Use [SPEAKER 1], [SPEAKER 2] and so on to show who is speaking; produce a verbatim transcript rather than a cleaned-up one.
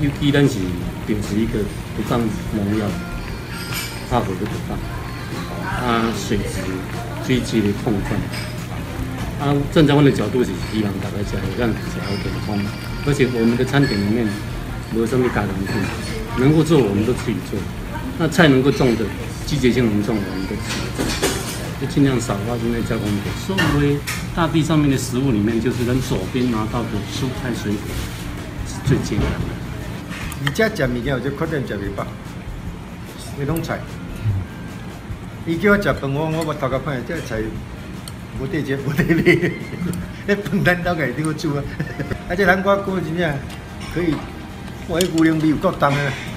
[SPEAKER 1] 有机咱是秉持一个不放农药，怕火就不放，啊，水质、水质的控管。啊，站在我的角度是希望大家吃让吃好健康，而且我们的餐点里面没有什么加工品，能够做我们都自己做。那菜能够种的，季节性能种我们都自己种，就尽量少花这些加工品。作为大地上面的食物里面，就是咱手边拿到的蔬菜水果是最健康的。
[SPEAKER 2] 而且食物件有只缺点食袂饱，你拢菜。伊叫我食饭，我我我头壳看，这菜。无地接无地理，迄饭咱兜家己好煮啊！啊，这南瓜菇真正可以，哇，迄牛奶味有够重啊！